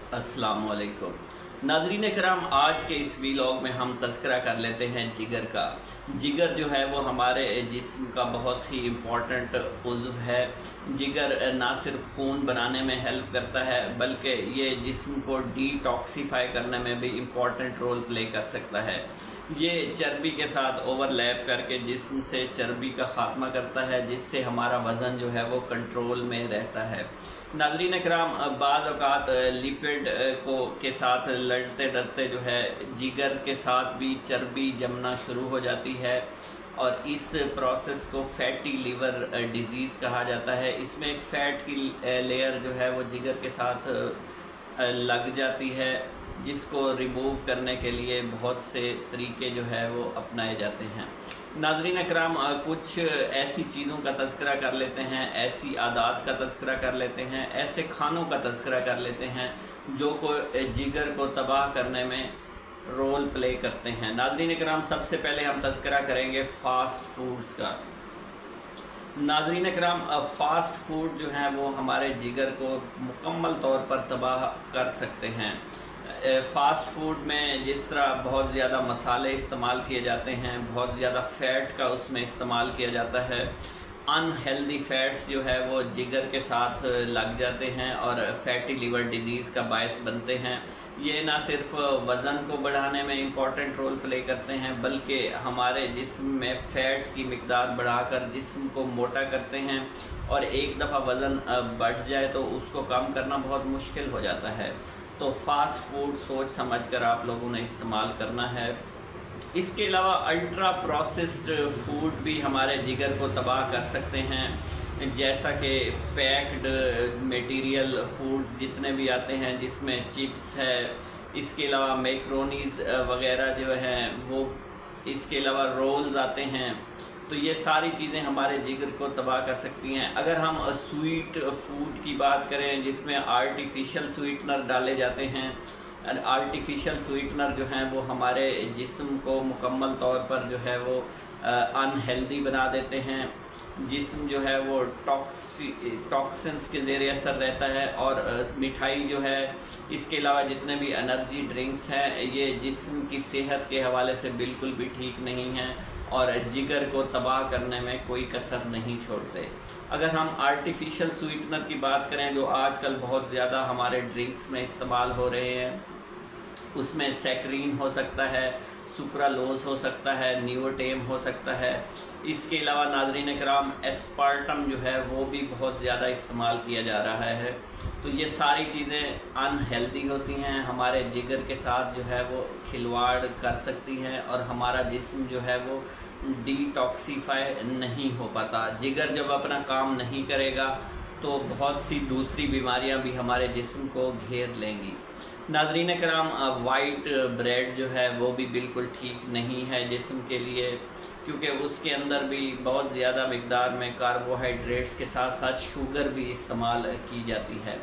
अस्सलाम वालेकुम नाज़रीन कराम, आज के इस वीलॉग में हम तज़किरा कर लेते हैं जिगर का। जिगर जो है वो हमारे जिस्म का बहुत ही इम्पॉर्टेंट उज़्व है। जिगर ना सिर्फ खून बनाने में हेल्प करता है बल्कि ये जिस्म को डिटॉक्सीफाई करने में भी इम्पॉर्टेंट रोल प्ले कर सकता है। ये चर्बी के साथ ओवरलैप करके जिस्म से चर्बी का ख़ात्मा करता है, जिससे हमारा वज़न जो है वो कंट्रोल में रहता है। नाज़रीन कराम, बाज़ औक़ात लिपिड को के साथ लड़ते डरते जो है जिगर के साथ भी चर्बी जमना शुरू हो जाती है और इस प्रोसेस को फैटी लीवर डिज़ीज़ कहा जाता है। इसमें एक फ़ैट की लेयर जो है वो जिगर के साथ लग जाती है, जिसको रिमूव करने के लिए बहुत से तरीके जो है वो अपनाए जाते हैं। नाज़रीन अकराम, कुछ ऐसी चीज़ों का तज़किरा कर लेते हैं, ऐसी आदात का तज़किरा कर लेते हैं, ऐसे खानों का तज़किरा कर लेते हैं जो को जिगर को तबाह करने में रोल प्ले करते हैं। नाज़रीन अकराम, सबसे पहले हम तज़किरा करेंगे फ़ास्ट फूड्स का। नाज़रीन अकराम, फ़ास्ट फूड जो हैं वो हमारे जिगर को मुकम्मल तौर पर तबाह कर सकते हैं। फ़ास्ट फूड में जिस तरह बहुत ज़्यादा मसाले इस्तेमाल किए जाते हैं, बहुत ज़्यादा फ़ैट का उसमें इस्तेमाल किया जाता है, अनहेल्दी फ़ैट्स जो है वो जिगर के साथ लग जाते हैं और फैटी लीवर डिज़ीज़ का बायस बनते हैं। ये ना सिर्फ वज़न को बढ़ाने में इम्पॉर्टेंट रोल प्ले करते हैं बल्कि हमारे जिस्म में फ़ैट की मिक़दार बढ़ाकर जिस्म को मोटा करते हैं, और एक दफ़ा वज़न बढ़ जाए तो उसको कम करना बहुत मुश्किल हो जाता है। तो फ़ास्ट फूड सोच समझ कर आप लोगों ने इस्तेमाल करना है। इसके अलावा अल्ट्रा प्रोसेस्ड फूड भी हमारे जिगर को तबाह कर सकते हैं, जैसा कि पैक्ड मटेरियल फूड्स जितने भी आते हैं जिसमें चिप्स है, इसके अलावा मैक्रोनीज़ वगैरह जो हैं वो, इसके अलावा रोल्स आते हैं, तो ये सारी चीज़ें हमारे जिगर को तबाह कर सकती हैं। अगर हम स्वीट फूड की बात करें जिसमें आर्टिफिशियल स्वीटनर डाले जाते हैं, आर्टिफिशियल स्वीटनर जो हैं वो हमारे जिस्म को मुकम्मल तौर पर जो है वो अनहेल्दी बना देते हैं। जिस्म जो है वो टॉक्सिन्स के ज़ेरे असर रहता है, और मिठाई जो है, इसके अलावा जितने भी एनर्जी ड्रिंक्स हैं, ये जिस्म की सेहत के हवाले से बिल्कुल भी ठीक नहीं हैं और जिगर को तबाह करने में कोई कसर नहीं छोड़ते। अगर हम आर्टिफिशियल स्वीटनर की बात करें जो आजकल बहुत ज़्यादा हमारे ड्रिंक्स में इस्तेमाल हो रहे हैं, उसमें सैक्रीन हो सकता है, सुक्रालोज हो सकता है, नियोटेम हो सकता है। इसके अलावा नाज़रीन कराम, एस्पार्टम जो है वो भी बहुत ज़्यादा इस्तेमाल किया जा रहा है। तो ये सारी चीज़ें अनहेल्दी होती हैं, हमारे जिगर के साथ जो है वो खिलवाड़ कर सकती हैं और हमारा जिस्म जो है वो डिटॉक्सीफाई नहीं हो पाता। जिगर जब अपना काम नहीं करेगा तो बहुत सी दूसरी बीमारियां भी हमारे जिस्म को घेर लेंगी। नाज़रीन कराम, वाइट ब्रेड जो है वो भी बिल्कुल ठीक नहीं है जिस्म के लिए, क्योंकि उसके अंदर भी बहुत ज़्यादा मिक़दार में कार्बोहाइड्रेट्स के साथ साथ शुगर भी इस्तेमाल की जाती है।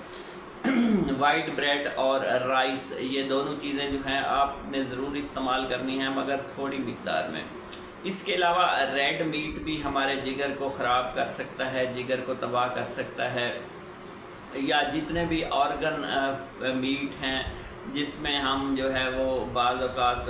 वाइट ब्रेड और राइस, ये दोनों चीज़ें जो हैं आपने ज़रूर इस्तेमाल करनी हैं, मगर थोड़ी मिक़दार में। इसके अलावा रेड मीट भी हमारे जिगर को ख़राब कर सकता है, जिगर को तबाह कर सकता है। या जितने भी ऑर्गन मीट हैं जिसमें हम जो है वो बाज़ औक़ात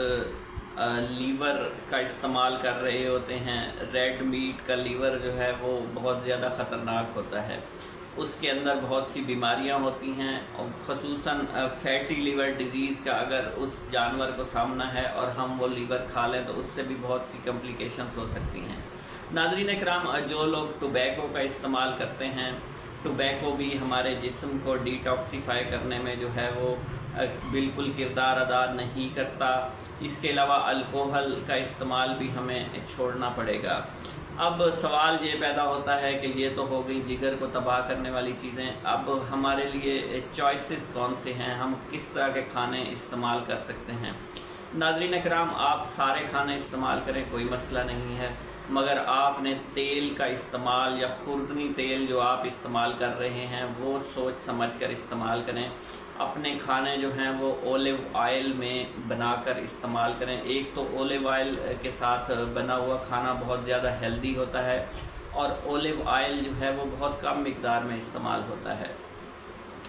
लीवर का इस्तेमाल कर रहे होते हैं, रेड मीट का लीवर जो है वो बहुत ज़्यादा ख़तरनाक होता है। उसके अंदर बहुत सी बीमारियां होती हैं, और ख़ुसूसन फैटी लीवर डिज़ीज़ का अगर उस जानवर को सामना है और हम वो लीवर खा लें तो उससे भी बहुत सी कॉम्प्लिकेशंस हो सकती हैं। नाज़रीन कराम, जो लोग टोबैको का इस्तेमाल करते हैं, टोबैको भी हमारे जिस्म को डिटॉक्सीफाई करने में जो है वो बिल्कुल किरदार अदा नहीं करता। इसके अलावा अल्कोहल का इस्तेमाल भी हमें छोड़ना पड़ेगा। अब सवाल ये पैदा होता है कि ये तो हो गई जिगर को तबाह करने वाली चीज़ें, अब हमारे लिए चॉइसेस कौन से हैं, हम किस तरह के खाने इस्तेमाल कर सकते हैं। नाज़रीन कराम, आप सारे खाने इस्तेमाल करें, कोई मसला नहीं है, मगर आपने तेल का इस्तेमाल या खुर्दनी तेल जो आप इस्तेमाल कर रहे हैं वो सोच समझ कर इस्तेमाल करें। अपने खाने जो हैं वो ओलिव ऑयल में बनाकर इस्तेमाल करें। एक तो ओलिव ऑयल के साथ बना हुआ खाना बहुत ज़्यादा हेल्दी होता है, और ओलिव ऑयल जो है वो बहुत कम मिक़दार में इस्तेमाल होता है।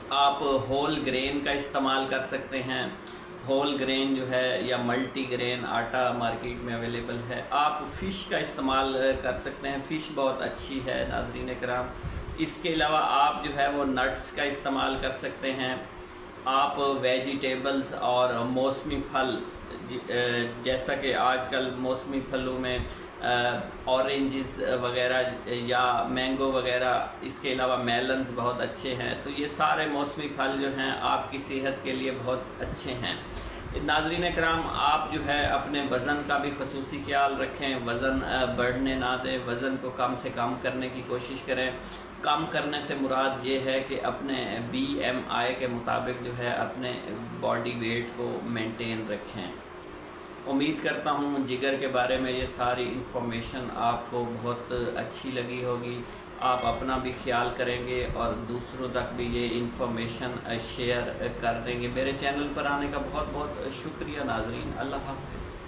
आप होल ग्रेन का इस्तेमाल कर सकते हैं। होल ग्रेन जो है या मल्टी ग्रेन आटा मार्केट में अवेलेबल है। आप फ़िश का इस्तेमाल कर सकते हैं, फ़िश बहुत अच्छी है नाज़रीन कराम। इसके अलावा आप जो है वो नट्स का इस्तेमाल कर सकते हैं। आप वेजिटेबल्स और मौसमी फल, जैसा कि आजकल मौसमी फलों में ऑरेंजेस वगैरह या मैंगो वगैरह, इसके अलावा मेलन्स बहुत अच्छे हैं। तो ये सारे मौसमी फल जो हैं आपकी सेहत के लिए बहुत अच्छे हैं। नाज़रीन कराम, आप जो है अपने वज़न का भी ख़ुसूसी ख्याल रखें, वज़न बढ़ने ना दें, वज़न को कम से कम करने की कोशिश करें। कम करने से मुराद ये है कि अपने BMI के मुताबिक जो है अपने बॉडी वेट को मेंटेन रखें। उम्मीद करता हूँ जिगर के बारे में ये सारी इन्फॉर्मेशन आपको बहुत अच्छी लगी होगी। आप अपना भी ख्याल करेंगे और दूसरों तक भी ये इन्फॉर्मेशन शेयर कर देंगे। मेरे चैनल पर आने का बहुत बहुत शुक्रिया नाज़रीन। अल्लाह हाफ़िज़।